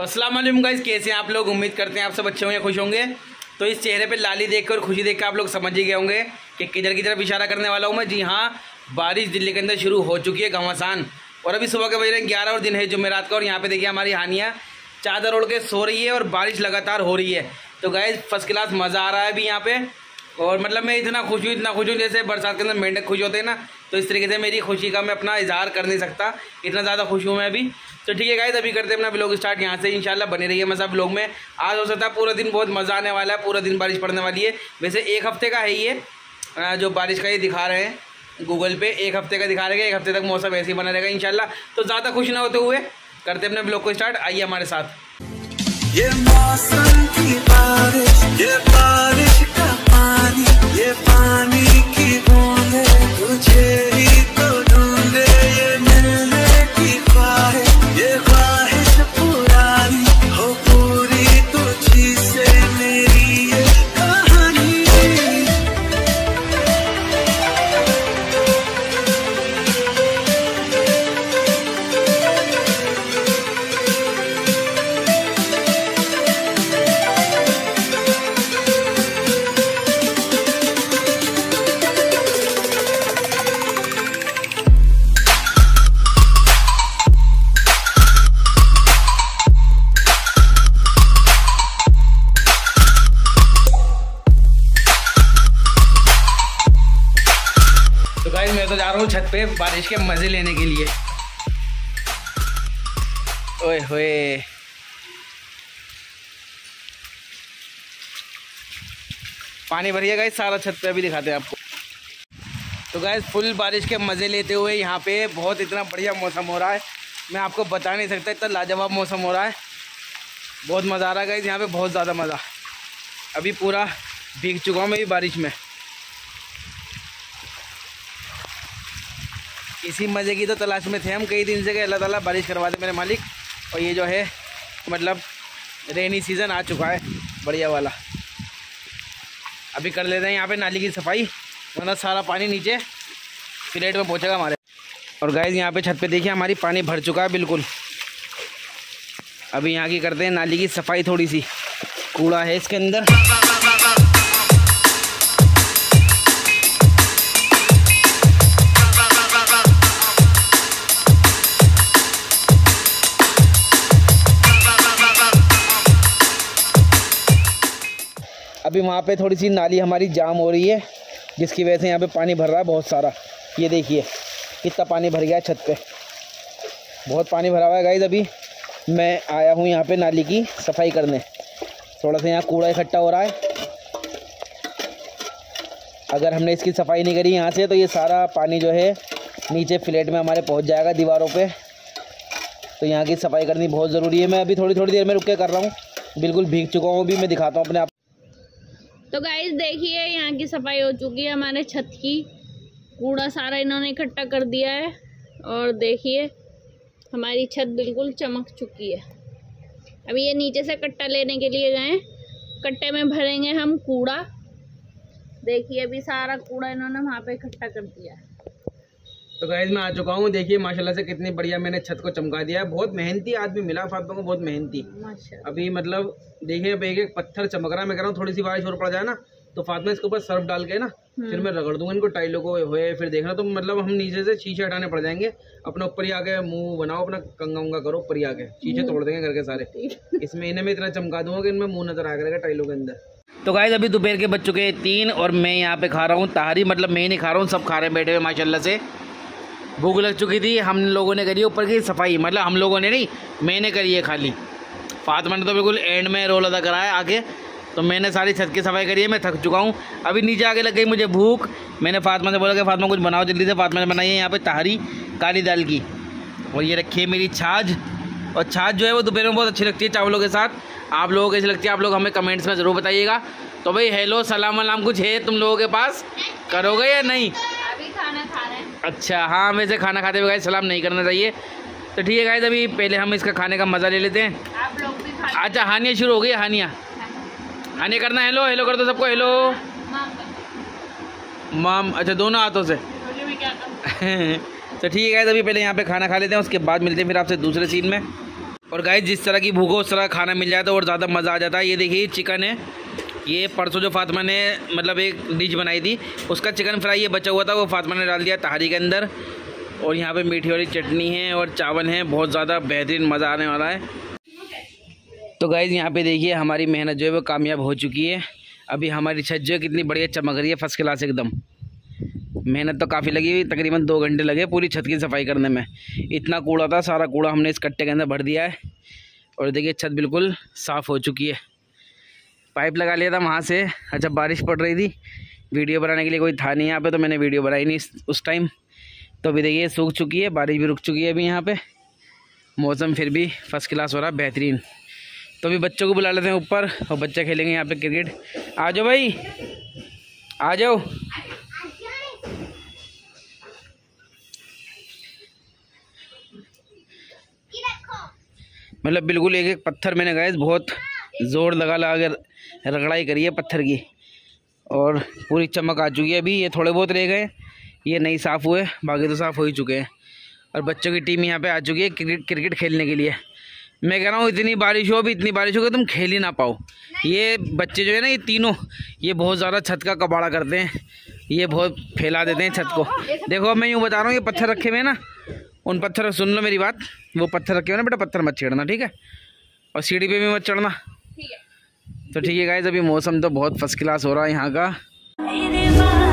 अस्सलाम वालेकुम गाइस, कैसे हैं आप लोग। उम्मीद करते हैं आप सब अच्छे होंगे, खुश होंगे। तो इस चेहरे पे लाली देखकर और खुशी देखकर आप लोग समझ ही गए होंगे कि किधर की तरफ इशारा करने वाला हूँ मैं। जी हाँ, बारिश दिल्ली के अंदर शुरू हो चुकी है घमासान। और अभी सुबह के बज रहे हैं 11 और दिन है जुमेरात का। और यहाँ पे देखिए हमारी हानिया चादर ओढ़ के सो रही है और बारिश लगातार हो रही है। तो गाइस फर्स्ट क्लास मज़ा आ रहा है अभी यहाँ पे। और मतलब मैं इतना खुश हूँ जैसे बरसात के अंदर मेंढक खुश होते हैं ना, तो इस तरीके से मेरी खुशी का मैं अपना इजहार कर नहीं सकता, इतना ज़्यादा खुश हूँ मैं अभी। तो ठीक है गाइस, अभी करते हैं अपना ब्लॉग स्टार्ट यहाँ से। इंशाल्लाह बने रहिए मज़ा ब्लॉग में। आज हो सकता है पूरा दिन बहुत मज़ा आने वाला है, पूरा दिन बारिश पड़ने वाली है। वैसे एक हफ्ते का है ये जो बारिश का ये दिखा रहे हैं गूगल पे, एक हफ्ते का दिखा रहे हैं। एक हफ्ते तक मौसम ऐसे ही बना रहेगा इंशाल्लाह। तो ज़्यादा खुश ना होते हुए करते अपने ब्लॉग को स्टार्ट। आइए हमारे साथ। ये मौसम की बारिश, ये बारिश का पानी, ये पानी की बूंदे तुझे ही तो ढूंढे। ये मिलने की ख्वाहिश, ये ख्वाहिश पुरानी हो पूरी तुझी से मेरी ये कहानी। मैं तो जा रहा हूँ छत पे बारिश के मज़े लेने के लिए। ओए होए, पानी भरिए गाइस सारा छत पे, अभी दिखाते हैं आपको। तो गाइस फुल बारिश के मज़े लेते हुए यहाँ पे बहुत इतना बढ़िया मौसम हो रहा है, मैं आपको बता नहीं सकता, इतना लाजवाब मौसम हो रहा है। बहुत मज़ा आ रहा है गाइस यहाँ पे, बहुत ज़्यादा मज़ा। अभी पूरा भीग चुका हूँ मैं भी बारिश में। इसी मज़े की तो तलाश में थे हम कई दिन से, कि अल्लाह ताला बारिश करवा दे मेरे मालिक। और ये जो है मतलब रेनी सीज़न आ चुका है बढ़िया वाला। अभी कर लेते हैं यहाँ पे नाली की सफाई, वरना सारा पानी नीचे फ्लैट में पहुँचेगा हमारे। और गाइस यहाँ पे छत पे देखिए हमारी पानी भर चुका है बिल्कुल। अभी यहाँ की करते हैं नाली की सफाई, थोड़ी सी कूड़ा है इसके अंदर। अभी वहाँ पे थोड़ी सी नाली हमारी जाम हो रही है, जिसकी वजह से यहाँ पे पानी भर रहा है बहुत सारा। ये देखिए कितना पानी भर गया है छत पे, बहुत पानी भरा हुआ है गाइस। अभी मैं आया हूँ यहाँ पे नाली की सफाई करने, थोड़ा सा यहाँ कूड़ा इकट्ठा हो रहा है। अगर हमने इसकी सफाई नहीं करी यहाँ से तो ये सारा पानी जो है नीचे फ्लैट में हमारे पहुँच जाएगा दीवारों पर। तो यहाँ की सफाई करनी बहुत ज़रूरी है। मैं अभी थोड़ी देर में रुक के कर रहा हूँ, बिल्कुल भीग चुका हूँ। अभी मैं दिखाता हूँ अपने आप। तो गाइस देखिए यहाँ की सफाई हो चुकी है हमारे छत की, कूड़ा सारा इन्होंने इकट्ठा कर दिया है। और देखिए हमारी छत बिल्कुल चमक चुकी है। अभी ये नीचे से कट्टा लेने के लिए गए, कट्टे में भरेंगे हम कूड़ा। देखिए अभी सारा कूड़ा इन्होंने वहाँ पे इकट्ठा कर दिया है। तो गाइस मैं आ चुका हूँ, देखिए माशाल्लाह से कितनी बढ़िया मैंने छत को चमका दिया है। बहुत मेहनती आदमी मिला फातिमा को, बहुत मेहनती। अभी मतलब देखिए अब एक एक पत्थर चमक रहा है। मैं कह रहा हूँ थोड़ी सी बारिश और पड़ जाए ना तो फातिमा इसके ऊपर सर्फ डाल के ना फिर मैं रगड़ दूंगा इनको टाइलों को हुए। फिर देखना तो मतलब हम नीचे से शीशे हटाने पड़ जाएंगे। अपना ऊपर ही आके मुंह बनाओ, अपना कंगा उंगा करो, ऊपर ही आके शीशे तोड़ देंगे घर के सारे। इस महीने में इतना चमका दूंगा कि इनमें मुँह नजर आ करेगा टाइलों के अंदर। तो गाइस अभी दोपहर के बज चुके हैं 3 और मैं यहाँ पे खा रहा हूँ ताहरी। मतलब मैं ही नहीं खा रहा हूँ, सब खा रहे हैं बैठे हुए माशाल्लाह से। भूख लग चुकी थी, हम लोगों ने करी ऊपर की सफाई। मतलब हम लोगों ने नहीं, मैंने करी है खाली। फातिमा ने तो बिल्कुल एंड में रोल अदा कराया आगे। तो मैंने सारी छत की सफाई करी है, मैं थक चुका हूँ। अभी नीचे आके लग गई मुझे भूख। मैंने फातिमा से बोला कि फातिमा कुछ बनाओ जल्दी से। फातिमा ने बनाई है यहाँ पे ताहरी काली दाल की। और ये रखी है मेरी छाछ। और छाछ जो है वो दोपहर में बहुत अच्छी लगती है चावलों के साथ। आप लोगों को कैसी लगती है आप लोग हमें कमेंट्स में ज़रूर बताइएगा। तो भाई हेलो सलाम वलाम कुछ है तुम लोगों के पास, करोगे या नहीं? अभी खाना खा रहे हैं। अच्छा हाँ, वैसे खाना खाते हुए गाइस सलाम नहीं करना चाहिए। तो ठीक है गाइस, अभी पहले हम इसका खाने का मज़ा ले लेते हैं। आप लोग भी खा। अच्छा हानिया शुरू हो गई, हानिया करना। हेलो हेलो कर दो सबको, हेलो माम। अच्छा दोनों हाथों से। तो ठीक है गाइस, अभी पहले यहाँ पे खाना खा लेते हैं, उसके बाद मिलते हैं फिर आपसे दूसरे सीन में। और गाइस जिस तरह की भूखो उस तरह खाना मिल जाए तो और ज़्यादा मज़ा आ जाता है। ये देखिए चिकन है, ये परसों जो फातिमा ने मतलब एक डिश बनाई थी उसका चिकन फ्राई ये बचा हुआ था, वो फातिमा ने डाल दिया तहारी के अंदर। और यहाँ पे मीठी वाली चटनी है और चावल है, बहुत ज़्यादा बेहतरीन मज़ा आने वाला है। तो गाइस यहाँ पे देखिए हमारी मेहनत जो है वो कामयाब हो चुकी है। अभी हमारी छत जो है कितनी बढ़िया चमक रही है, फर्स्ट क्लास एकदम। मेहनत तो काफ़ी लगी हुई, तकरीबन 2 घंटे लगे पूरी छत की सफाई करने में। इतना कूड़ा था, सारा कूड़ा हमने इस कट्टे के अंदर भर दिया है। और देखिए छत बिल्कुल साफ़ हो चुकी है। पाइप लगा लिया था वहाँ से, अच्छा बारिश पड़ रही थी, वीडियो बनाने के लिए कोई था नहीं यहाँ पे, तो मैंने वीडियो बनाई नहीं उस टाइम। तो अभी देखिए सूख चुकी है, बारिश भी रुक चुकी है अभी यहाँ पे, मौसम फिर भी फर्स्ट क्लास हो रहा है, बेहतरीन। तो अभी बच्चों को बुला लेते हैं ऊपर और बच्चे खेलेंगे यहाँ पे क्रिकेट। आ जाओ भाई, आ जाओ। मतलब बिल्कुल एक एक पत्थर मैंने गाइस बहुत ज़ोर लगा कर रगड़ाई करी है पत्थर की, और पूरी चमक आ चुकी है। अभी ये थोड़े बहुत रह गए, ये नहीं साफ़ हुए, बाकी तो साफ़ हो ही चुके हैं। और बच्चों की टीम यहाँ पे आ चुकी है क्रिकेट खेलने के लिए। मैं कह रहा हूँ इतनी बारिश हो, अभी इतनी बारिश हो कि तुम खेल ही ना पाओ। ये बच्चे जो है ना, ये तीनों, ये बहुत ज़्यादा छत का कबाड़ा करते हैं, ये बहुत फैला देते हैं छत को। देखो मैं यूँ बता रहा हूँ, ये पत्थर रखे हुए हैं ना, उन पत्थर, सुन लो मेरी बात, वो पत्थर रखे हुए ना बेटा, पत्थर मत छेड़ना, ठीक है? और सीढ़ी पे भी मत चढ़ना, ठीक है? तो ठीक है गाइस, अभी मौसम तो बहुत फर्स्ट क्लास हो रहा है यहाँ का।